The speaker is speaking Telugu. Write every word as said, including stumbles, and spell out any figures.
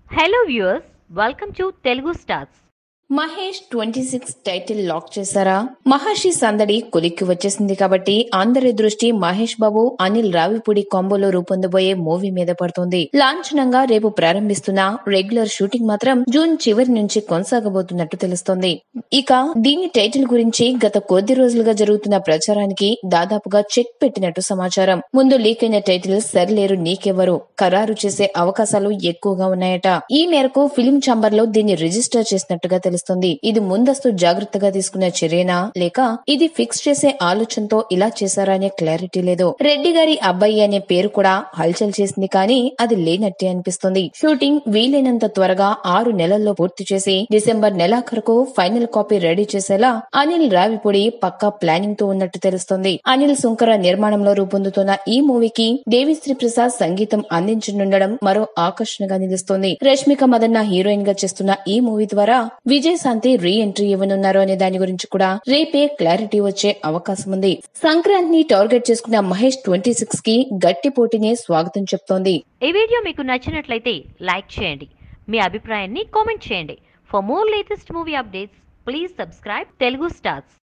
Hello viewers, welcome to Telugu Stars. Mahesh twenty six title lock చేశారా? మహర్షి సందడి కొలిక్కి వచ్చేసింది కాబట్టి అందరి దృష్టి మహేష్ బాబు అనిల్ రావిపూడి కాంబోలో రూపొందబోయే మూవీ మీద పడుతుంది. లాంఛనంగా రేపు ప్రారంభిస్తున్న రెగ్యులర్ షూటింగ్ మాత్రం జూన్ చివరి నుంచి కొనసాగబోతున్నట్టు తెలుస్తోంది. ఇక దీని టైటిల్ గురించి గత కొద్ది రోజులుగా జరుగుతున్న ప్రచారానికి దాదాపుగా చెక్ పెట్టినట్టు సమాచారం. ముందు లీక్ అయిన టైటిల్ సరిలేరు నీకెవరు ఖరారు చేసే అవకాశాలు ఎక్కువగా ఉన్నాయట. ఈ మేరకు ఫిలిం ఛాంబర్ లో దీన్ని రిజిస్టర్ చేసినట్టుగా తెలుస్తుంది. ఇది ముందస్తు జాగ్రత్తగా తీసుకున్న చర్యనా లేక ఇది ఫిక్స్ చేసే ఆలోచనతో ఇలా చేశారా అనే క్లారిటీ లేదు. రెడ్డి గారి అబ్బాయి అనే పేరు కూడా హల్చల్ చేసింది కానీ అది లేనట్టే అనిపిస్తుంది. షూటింగ్ వీలైనంత త్వరగా ఆరు నెలల్లో పూర్తి చేసి డిసెంబర్ నెలాఖరుకు ఫైనల్ కాపీ రెడీ చేసేలా అనిల్ రావిపూడి పక్కా ప్లానింగ్ తో ఉన్నట్టు తెలుస్తోంది. అనిల్ సుంకర నిర్మాణంలో రూపొందుతున్న ఈ మూవీకి దేవిశ్రీ ప్రసాద్ సంగీతం అందించనుండడం మరో ఆకర్షణగా నిలుస్తోంది. రష్మిక మదన్న హీరోయిన్ గా చేస్తున్న ఈ మూవీ ద్వారా విజయశాంతి రీ ఎంట్రీ ఇవ్వనున్నారు అనే దాని గురించి కూడా రేపే క్లారిటీ వచ్చే అవకాశం ఉంది. సంక్రాంతిని టార్గెట్ చేసుకున్న మహేష్ ట్వంటీ సిక్స్ కి గట్టి పోటీనే స్వాగతం చెప్తోంది. ఈ వీడియో మీకు నచ్చినట్లయితే లైక్ చేయండి, మీ అభిప్రాయాన్ని కామెంట్ చేయండి. For more latest movie updates please subscribe Telugu stars.